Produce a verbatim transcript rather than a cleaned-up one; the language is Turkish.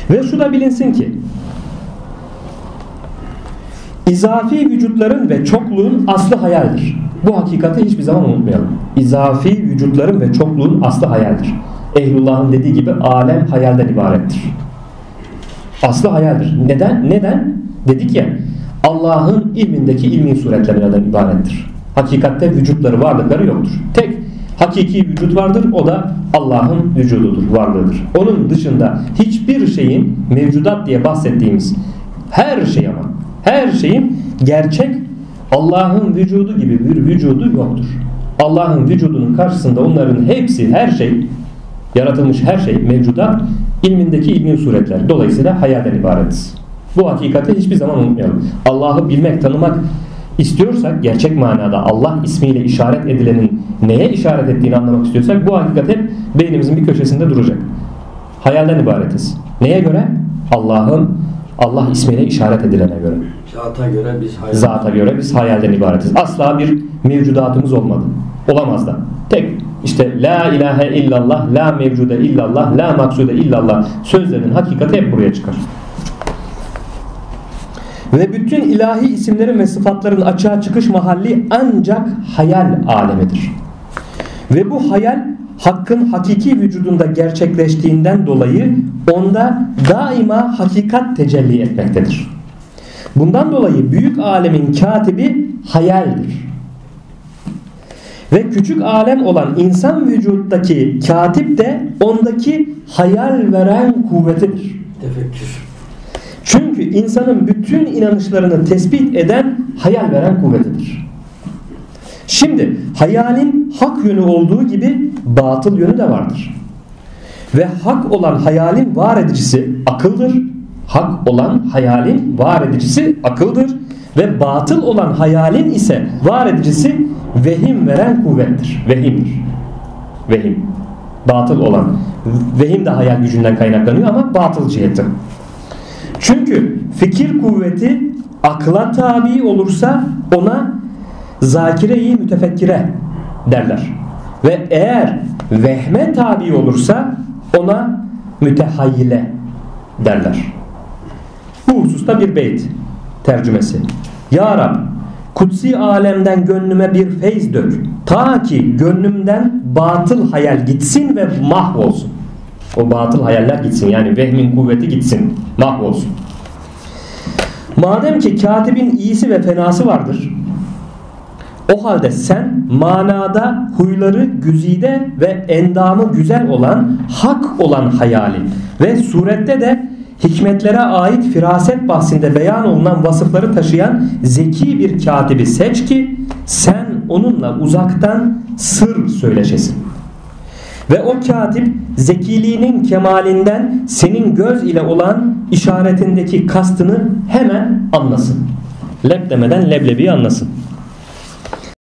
Ve şu da bilinsin ki izafi vücutların ve çokluğun aslı hayaldir. Bu hakikati hiçbir zaman unutmayalım. İzafi vücutların ve çokluğun aslı hayaldir. Ehlullah'ın dediği gibi alem hayalden ibarettir. Aslı hayaldir. Neden? Neden? Dedik ya, Allah'ın ilmindeki ilmi suretlerden ibarettir. Hakikatte vücutları, varlıkları yoktur. Tek hakiki vücut vardır, o da Allah'ın vücududur, varlığıdır. Onun dışında hiçbir şeyin mevcudat diye bahsettiğimiz her şey ama her şeyin gerçek Allah'ın vücudu gibi bir vücudu yoktur. Allah'ın vücudunun karşısında onların hepsi, her şey, yaratılmış her şey mevcudat ilmindeki ilmi suretler. Dolayısıyla hayalden ibaretiz. Bu hakikati hiçbir zaman unutmayalım. Allah'ı bilmek, tanımak istiyorsak, gerçek manada Allah ismiyle işaret edilenin neye işaret ettiğini anlamak istiyorsak, bu hakikat hep beynimizin bir köşesinde duracak. Hayalden ibaretiz. Neye göre? Allah'ın Allah ismiyle işaret edilene göre. Zata göre biz hayal. Zata göre biz hayalden ibaretiz. Asla bir mevcudatımız olmadı. Olamaz da. Tek işte la ilahe illallah, la mevcude illallah, la maksude illallah sözlerinin hakikati hep buraya çıkar. Ve bütün ilahi isimlerin ve sıfatların açığa çıkış mahalli ancak hayal alemidir. Ve bu hayal Hakk'ın hakiki vücudunda gerçekleştiğinden dolayı onda daima hakikat tecelli etmektedir. Bundan dolayı büyük alemin katibi hayaldir. Ve küçük alem olan insan vücuttaki katip de ondaki hayal veren kuvvetidir. Tefekkür. Çünkü insanın bütün inanışlarını tespit eden hayal veren kuvvetidir. Şimdi hayalin hak yönü olduğu gibi batıl yönü de vardır. Ve hak olan hayalin var edicisi akıldır. Hak olan hayalin var edicisi akıldır. Ve batıl olan hayalin ise var edicisi vehim veren kuvvettir. Vehimdir. Vehim. Batıl olan. Vehim de hayal gücünden kaynaklanıyor ama batıl ciheti. Çünkü fikir kuvveti akla tabi olursa ona zakire-i mütefekkire derler. Ve eğer vehme tabi olursa ona mütehayyile derler. Bu hususta bir beyt tercümesi. Ya Rab, kutsi alemden gönlüme bir feyz dök. Ta ki gönlümden batıl hayal gitsin ve mahvolsun. O batıl hayaller gitsin. Yani vehmin kuvveti gitsin. Mahvolsun. Madem ki katibin iyisi ve fenası vardır, o halde sen manada huyları güzide ve endamı güzel olan, hak olan hayali ve surette de hikmetlere ait firaset bahsinde beyan olunan vasıfları taşıyan zeki bir katibi seç ki sen onunla uzaktan sır söyleşesin. Ve o katip zekiliğinin kemalinden senin göz ile olan işaretindeki kastını hemen anlasın. Leb demeden leblebiyi anlasın.